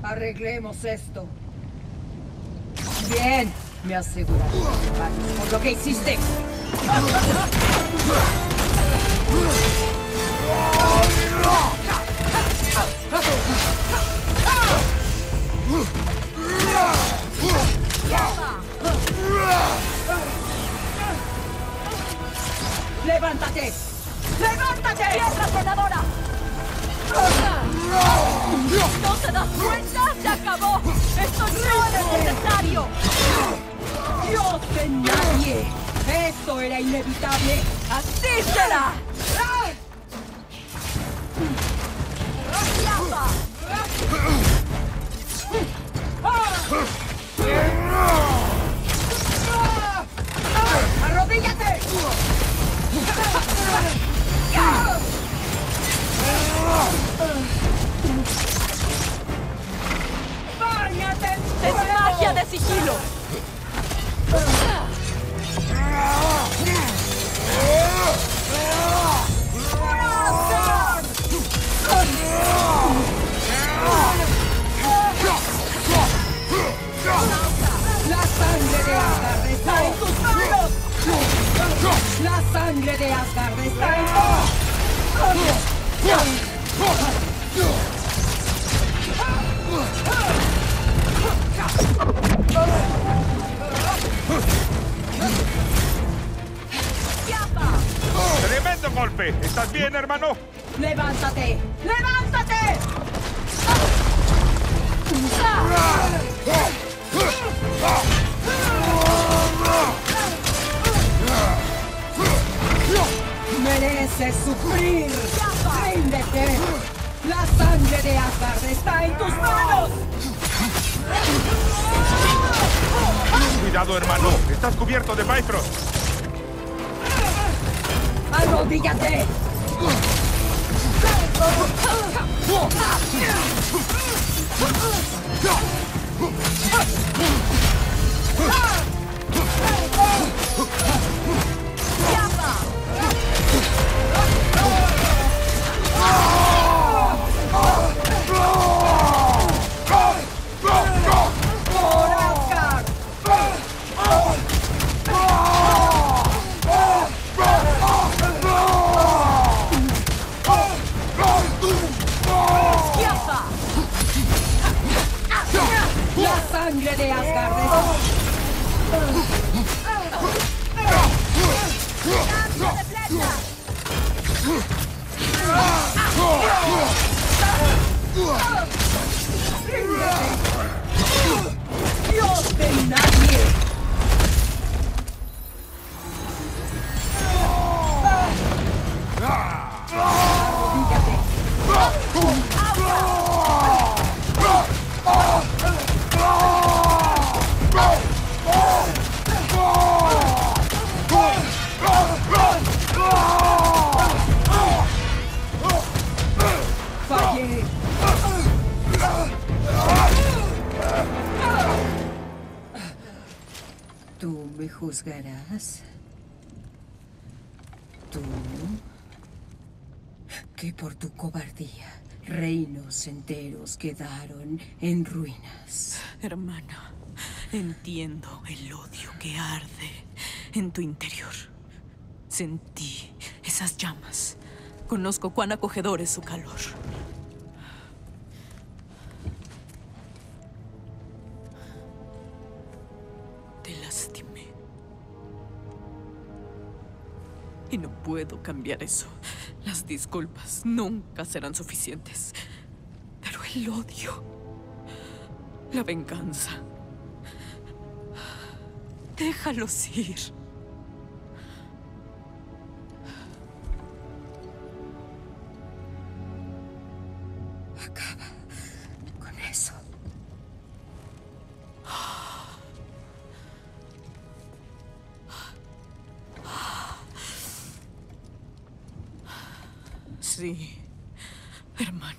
Arreglemos esto. Bien, me aseguraré de pagos por lo que hiciste. ¡Levántate! ¡Levántate! ¡Tierra senadora! ¿No te das cuenta? ¡Se acabó! ¡Esto no es necesario! ¡Dios de nadie! ¡Esto era inevitable! ¡Así será! ¡Arrodíllate! ¡Báñate! ¡Es magia de sigilo! ¡La sangre de Asgard está en tus manos! ¡La sangre de Asgard está en ¡Tremendo golpe! ¿Estás bien, hermano? ¡Levántate! ¡Levántate! ¡Mereces sufrir! ¡Ríndete! ¡La sangre de Asgard está en tus manos! Cuidado, hermano. Estás cubierto de Bifrost. ¡Arrodíllate! ¡Sangre de Asgard! ¡Dios de nadie! ¡Fallé! ¿Tú me juzgarás? ¿Tú? Que por tu cobardía reinos enteros quedaron en ruinas. Hermana, entiendo el odio que arde en tu interior. Sentí esas llamas. Conozco cuán acogedor es su calor. Te lastimé. Y no puedo cambiar eso. Las disculpas nunca serán suficientes. Pero el odio, la venganza, déjalos ir. Acaba con eso. Sí, hermana.